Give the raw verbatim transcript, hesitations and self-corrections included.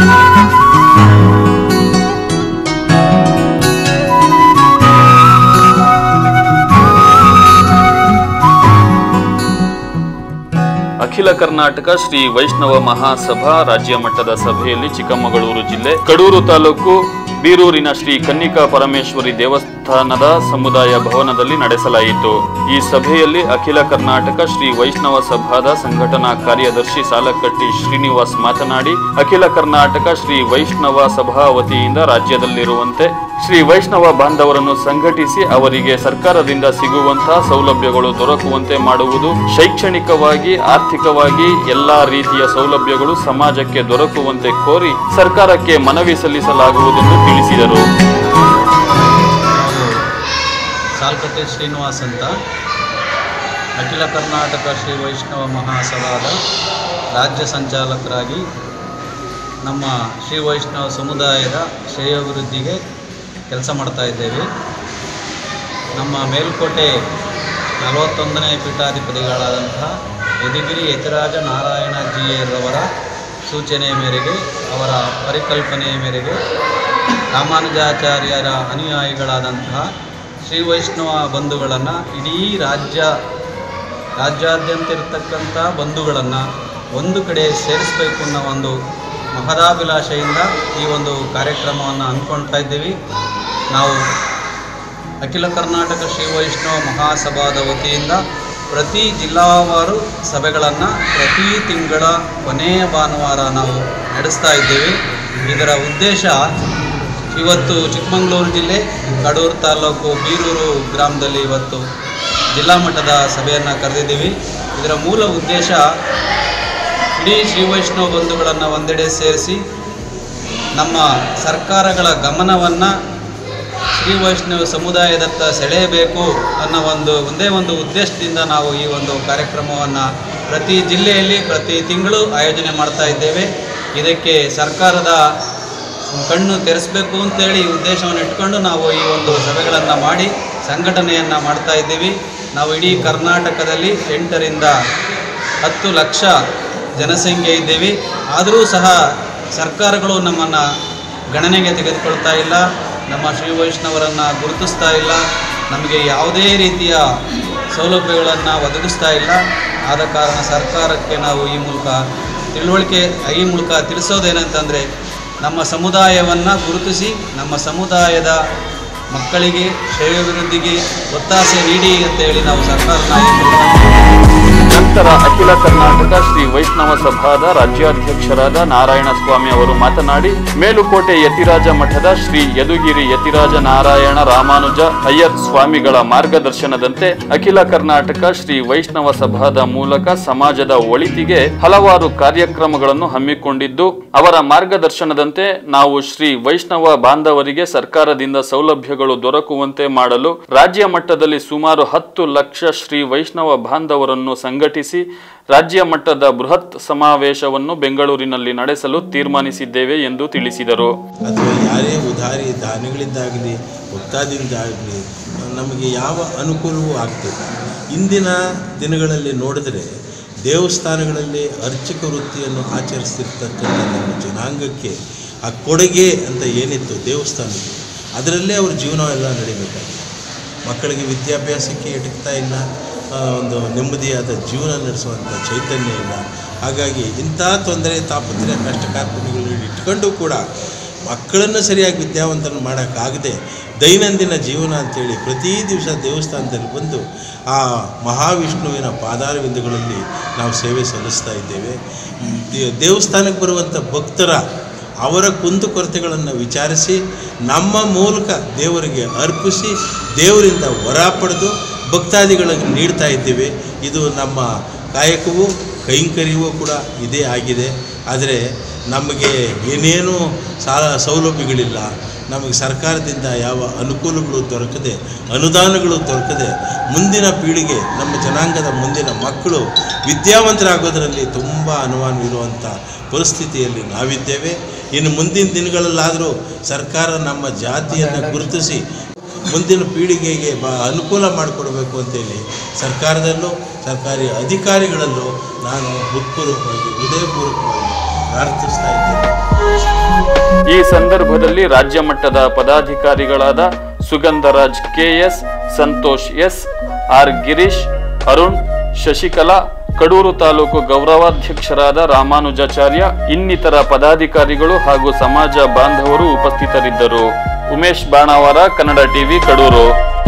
ಅಖಿಲ ಕರ್ನಾಟಕ ಶ್ರೀ ವೈಷ್ಣವ ಮಹಾಸಭಾ ರಾಜ್ಯ ಮಟ್ಟದ ಸಭೆಯಲ್ಲಿ ಚಿಕ್ಕಮಗಳೂರು ಜಿಲ್ಲೆ ಕಡೂರು ತಾಲೂಕು ಬೀರೂರಿನ ಶ್ರೀ ಕನ್ನಿಕಾ ಪರಮೇಶ್ವರಿ ದೇವಸ್ಥಾನದ ಸಮುದಾಯ ಭವನದಲ್ಲಿ ನಡೆಸಲಾಯಿತು. ಈ ಸಭೆಯಲ್ಲಿ ಅಖಿಲ ಕರ್ನಾಟಕ ಶ್ರೀ ವೈಷ್ಣವ ಸಭಾದ ಸಂಘಟನಾ ಕಾರ್ಯದರ್ಶಿ ಸಾಲಕಟ್ಟಿ ಶ್ರೀನಿವಾಸ್ ಮಾತನಾಡಿ, ಅಖಿಲ ಕರ್ನಾಟಕ ಶ್ರೀ ವೈಷ್ಣವ ಸಭಾ ವತಿಯಿಂದ ರಾಜ್ಯದಲ್ಲಿರುವಂತೆ ಶ್ರೀ ವೈಷ್ಣವ ಬಾಂಧವರನ್ನು ಸಂಘಟಿಸಿ ಅವರಿಗೆ ಸರ್ಕಾರದಿಂದ ಸಿಗುವಂತಹ ಸೌಲಭ್ಯಗಳು ದೊರಕುವಂತೆ ಮಾಡುವುದು, ಶೈಕ್ಷಣಿಕವಾಗಿ ಆರ್ಥಿಕವಾಗಿ ಎಲ್ಲಾ ರೀತಿಯ ಸೌಲಭ್ಯಗಳು ಸಮಾಜಕ್ಕೆ ದೊರಕುವಂತೆ ಕೋರಿ ಸರ್ಕಾರಕ್ಕೆ ಮನವಿ ಸಲ್ಲಿಸಲಾಗುವುದೆಂದು ತಿಳಿಸಿದರು. ಸಾಲಕಟ್ಟಿ ಶ್ರೀನಿವಾಸ್ ಅಂತ ಅಖಿಲ ಕರ್ನಾಟಕ ಶ್ರೀ ವೈಷ್ಣವ ಮಹಾಸಭಾದ ರಾಜ್ಯ ಸಂಚಾಲಕರಾಗಿ ನಮ್ಮ ಶ್ರೀ ವೈಷ್ಣವ ಸಮುದಾಯದ ಶ್ರೇಯೋಭಿವೃದ್ಧಿಗೆ ಕೆಲಸ ಮಾಡ್ತಾ ಇದ್ದೇವೆ. ನಮ್ಮ ಮೇಲ್ಕೋಟೆ ನಲವತ್ತೊಂದನೇ ಪೀಠಾಧಿಪತಿಗಳಾದಂತಹ ಯದುಗಿರಿ ಯತಿರಾಜ ನಾರಾಯಣ ಜಿಯರವರ ಸೂಚನೆಯ ಮೇರೆಗೆ, ಅವರ ಪರಿಕಲ್ಪನೆಯ ಮೇರೆಗೆ ರಾಮಾನುಜಾಚಾರ್ಯರ ಅನುಯಾಯಿಗಳಾದಂತಹ ಶ್ರೀ ವೈಷ್ಣವ ಬಂಧುಗಳನ್ನು ಇಡೀ ರಾಜ್ಯ ರಾಜ್ಯಾದ್ಯಂತ ಇರತಕ್ಕಂಥ ಬಂಧುಗಳನ್ನು ಒಂದು ಕಡೆ ಸೇರಿಸಬೇಕು ಅನ್ನೋ ಒಂದು ಮಹದಾಭಿಲಾಷೆಯಿಂದ ಈ ಒಂದು ಕಾರ್ಯಕ್ರಮವನ್ನು ಅಂದ್ಕೊಳ್ತಾ ಇದ್ದೀವಿ. ನಾವು ಅಖಿಲ ಕರ್ನಾಟಕ ಶ್ರೀ ವೈಷ್ಣವ ಮಹಾಸಭಾದ ವತಿಯಿಂದ ಪ್ರತಿ ಜಿಲ್ಲಾವಾರು ಸಭೆಗಳನ್ನು ಪ್ರತಿ ತಿಂಗಳ ಕೊನೆಯ ಭಾನುವಾರ ನಾವು ನಡೆಸ್ತಾ ಇದ್ದೇವೆ. ಇದರ ಉದ್ದೇಶ, ಇವತ್ತು ಚಿಕ್ಕಮಗಳೂರು ಜಿಲ್ಲೆ ಕಡೂರು ತಾಲೂಕು ಬೀರೂರು ಗ್ರಾಮದಲ್ಲಿ ಇವತ್ತು ಜಿಲ್ಲಾ ಮಟ್ಟದ ಸಭೆಯನ್ನು ಕರೆದಿದ್ದೀವಿ. ಇದರ ಮೂಲ ಉದ್ದೇಶ ಇಡೀ ಶ್ರೀ ವೈಷ್ಣವ ಬಂಧುಗಳನ್ನು ಒಂದೆಡೆ ಸೇರಿಸಿ ನಮ್ಮ ಸರ್ಕಾರಗಳ ಗಮನವನ್ನು ಶ್ರೀ ವೈಷ್ಣವ ಸಮುದಾಯದತ್ತ ಸೆಳೆಯಬೇಕು ಅನ್ನೋ ಒಂದು ಒಂದೇ ಒಂದು ಉದ್ದೇಶದಿಂದ ನಾವು ಈ ಒಂದು ಕಾರ್ಯಕ್ರಮವನ್ನು ಪ್ರತಿ ಜಿಲ್ಲೆಯಲ್ಲಿ ಪ್ರತಿ ತಿಂಗಳು ಆಯೋಜನೆ ಮಾಡ್ತಾ ಇದ್ದೇವೆ. ಇದಕ್ಕೆ ಸರ್ಕಾರದ ಕಣ್ಣು ತೆರೆಸಬೇಕು ಅಂತೇಳಿ ಈ ಉದ್ದೇಶವನ್ನು ಇಟ್ಕೊಂಡು ನಾವು ಈ ಒಂದು ಸಭೆಗಳನ್ನು ಮಾಡಿ ಸಂಘಟನೆಯನ್ನು ಮಾಡ್ತಾ ಇದ್ದೀವಿ. ನಾವು ಇಡೀ ಕರ್ನಾಟಕದಲ್ಲಿ ಎಂಟರಿಂದ ಹತ್ತು ಲಕ್ಷ ಜನಸಂಖ್ಯೆ ಇದ್ದೇವೆ. ಆದರೂ ಸಹ ಸರ್ಕಾರಗಳು ನಮ್ಮನ್ನು ಗಣನೆಗೆ ತೆಗೆದುಕೊಳ್ತಾ ಇಲ್ಲ, ನಮ್ಮ ಶ್ರೀ ವೈಷ್ಣವರನ್ನು ಗುರುತಿಸ್ತಾ ಇಲ್ಲ, ನಮಗೆ ಯಾವುದೇ ರೀತಿಯ ಸೌಲಭ್ಯಗಳನ್ನು ಒದಗಿಸ್ತಾ ಇಲ್ಲ. ಆದ ಕಾರಣ ಸರ್ಕಾರಕ್ಕೆ ನಾವು ಈ ಮೂಲಕ ತಿಳುವಳಿಕೆ ಈ ಮೂಲಕ ತಿಳಿಸೋದೇನಂತಂದರೆ, ನಮ್ಮ ಸಮುದಾಯವನ್ನು ಗುರುತಿಸಿ ನಮ್ಮ ಸಮುದಾಯದ ಮಕ್ಕಳಿಗೆ ಶ್ರೇಯೋಭಿವೃದ್ಧಿಗೆ ಒತ್ತಾಸೆ ನೀಡಿ ಅಂತೇಳಿ ನಾವು ಸರ್ಕಾರನ ನಂತರ ಅಖಿಲ ಕರ್ನಾಟಕ ಶ್ರೀ ವೈಷ್ಣವ ಸಭಾದ ರಾಜ್ಯಾಧ್ಯಕ್ಷರಾದ ನಾರಾಯಣ ಸ್ವಾಮಿ ಅವರು ಮಾತನಾಡಿ, ಮೇಲುಕೋಟೆ ಯತಿರಾಜ ಮಠದ ಶ್ರೀ ಯದುಗಿರಿ ಯತಿರಾಜ ನಾರಾಯಣ ರಾಮಾನುಜ ಅಯ್ಯರ್ ಸ್ವಾಮಿಗಳ ಮಾರ್ಗದರ್ಶನದಂತೆ ಅಖಿಲ ಕರ್ನಾಟಕ ಶ್ರೀ ವೈಷ್ಣವ ಸಭಾದ ಮೂಲಕ ಸಮಾಜದ ಒಳಿತಿಗೆ ಹಲವಾರು ಕಾರ್ಯಕ್ರಮಗಳನ್ನು ಹಮ್ಮಿಕೊಂಡಿದ್ದು, ಅವರ ಮಾರ್ಗದರ್ಶನದಂತೆ ನಾವು ಶ್ರೀ ವೈಷ್ಣವ ಬಾಂಧವರಿಗೆ ಸರ್ಕಾರದಿಂದ ಸೌಲಭ್ಯಗಳು ದೊರಕುವಂತೆ ಮಾಡಲು ರಾಜ್ಯ ಮಟ್ಟದಲ್ಲಿ ಸುಮಾರು ಹತ್ತು ಲಕ್ಷ ಶ್ರೀ ವೈಷ್ಣವ ಬಾಂಧವರನ್ನು ಸಂಘಟಿಸಿ ರಾಜ್ಯ ಮಟ್ಟದ ಬೃಹತ್ ಸಮಾವೇಶವನ್ನು ಬೆಂಗಳೂರಿನಲ್ಲಿ ನಡೆಸಲು ತೀರ್ಮಾನಿಸಿದ್ದೇವೆ ಎಂದು ತಿಳಿಸಿದರು. ಅಥವಾ ಯಾರೇ ಉದಾರಿ ದಾನಿಗಳಿಂದಾಗಲಿ ಭಕ್ತಾದಿಂದಾಗಲಿ ನಮಗೆ ಯಾವ ಅನುಕೂಲವೂ ಆಗ್ತದೆ. ಇಂದಿನ ದಿನಗಳಲ್ಲಿ ನೋಡಿದ್ರೆ ದೇವಸ್ಥಾನಗಳಲ್ಲಿ ಅರ್ಚಕ ವೃತ್ತಿಯನ್ನು ಆಚರಿಸ್ತಿರ್ತಕ್ಕಂಥ ನಮ್ಮ ಜನಾಂಗಕ್ಕೆ ಆ ಕೊಡುಗೆ ಅಂತ ಏನಿತ್ತು ದೇವಸ್ಥಾನಕ್ಕೆ, ಅದರಲ್ಲೇ ಅವ್ರ ಜೀವನ ಎಲ್ಲ ನಡಿಬೇಕಾಗಿದೆ. ಮಕ್ಕಳಿಗೆ ವಿದ್ಯಾಭ್ಯಾಸಕ್ಕೆ ಎಟಕ್ತಾ ಇಲ್ಲ, ಒಂದು ನೆಮ್ಮದಿಯಾದ ಜೀವನ ನಡೆಸುವಂಥ ಚೈತನ್ಯ ಇಲ್ಲ. ಹಾಗಾಗಿ ಇಂಥ ತೊಂದರೆ ತಾಪತ್ರೆ ಕಷ್ಟ ಕಾರ್ಪಣ್ಯಗಳನ್ನು ಇಟ್ಕೊಂಡು ಕೂಡ ಮಕ್ಕಳನ್ನು ಸರಿಯಾಗಿ ವಿದ್ಯಾವಂತನ ಮಾಡೋಕ್ಕಾಗದೆ ದೈನಂದಿನ ಜೀವನ ಅಂಥೇಳಿ ಪ್ರತಿ ದಿವಸ ದೇವಸ್ಥಾನದಲ್ಲಿ ಬಂದು ಆ ಮಹಾವಿಷ್ಣುವಿನ ಪಾದಾರವಿಂದಗಳಲ್ಲಿ ನಾವು ಸೇವೆ ಸಲ್ಲಿಸ್ತಾ ಇದ್ದೇವೆ. ದೇವಸ್ಥಾನಕ್ಕೆ ಬರುವಂಥ ಭಕ್ತರ ಅವರ ಕುಂದುಕೊರತೆಗಳನ್ನು ವಿಚಾರಿಸಿ ನಮ್ಮ ಮೂಲಕ ದೇವರಿಗೆ ಅರ್ಪಿಸಿ ದೇವರಿಂದ ವರ ಪಡೆದು ಭಕ್ತಾದಿಗಳಿಗೆ ನೀಡ್ತಾ ಇದ್ದೇವೆ. ಇದು ನಮ್ಮ ಕಾಯಕವೂ ಕೈಂಕರ್ಯವೂ ಕೂಡ ಇದೇ ಆಗಿದೆ. ಆದರೆ ನಮಗೆ ಏನೇನೂ ಸಾಲ ಸೌಲಭ್ಯಗಳಿಲ್ಲ, ನಮಗೆ ಸರ್ಕಾರದಿಂದ ಯಾವ ಅನುಕೂಲಗಳು ದೊರಕದೆ ಅನುದಾನಗಳು ದೊರಕದೆ ಮುಂದಿನ ಪೀಳಿಗೆ ನಮ್ಮ ಜನಾಂಗದ ಮುಂದಿನ ಮಕ್ಕಳು ವಿದ್ಯಾವಂತರಾಗೋದರಲ್ಲಿ ತುಂಬ ಅನುಮಾನವಿರುವಂಥ ಪರಿಸ್ಥಿತಿಯಲ್ಲಿ ನಾವಿದ್ದೇವೆ. ಇನ್ನು ಮುಂದಿನ ದಿನಗಳಲ್ಲಾದರೂ ಸರ್ಕಾರ ನಮ್ಮ ಜಾತಿಯನ್ನು ಗುರುತಿಸಿ ಮುಂದಿನ ಪೀಳಿಗೆಗೆ ಬ ಅನುಕೂಲ ಮಾಡಿಕೊಡ್ಬೇಕು ಅಂತೇಳಿ ಸರ್ಕಾರದಲ್ಲೂ ಸರ್ಕಾರಿ ಅಧಿಕಾರಿಗಳಲ್ಲೂ ನಾನು ಹೃತ್ಪೂರ್ವಕವಾಗಿ ಹೃದಯಪೂರ್ವಕವಾಗಿ ಪ್ರಾರ್ಥಿಸ್ತಾ ಇದ್ದೇನೆ. ಈ ಸಂದರ್ಭದಲ್ಲಿ ರಾಜ್ಯ ಮಟ್ಟದ ಪದಾಧಿಕಾರಿಗಳಾದ Sugandharaj K S, Santosh S, R Girish, Arun, Shashikala, Kadur taluk ಗೌರವಾಧ್ಯಕ್ಷರಾದ ರಾಮಾನುಜಾಚಾರ್ಯ, ಇನ್ನಿತರ ಪದಾಧಿಕಾರಿಗಳು ಹಾಗೂ ಸಮಾಜ ಬಾಂಧವರು ಉಪಸ್ಥಿತರಿದ್ದರು. ಉಮೇಶ್ ಬಾಣಾವರ, ಕನ್ನಡ ಟಿವಿ, ಕಡೂರು.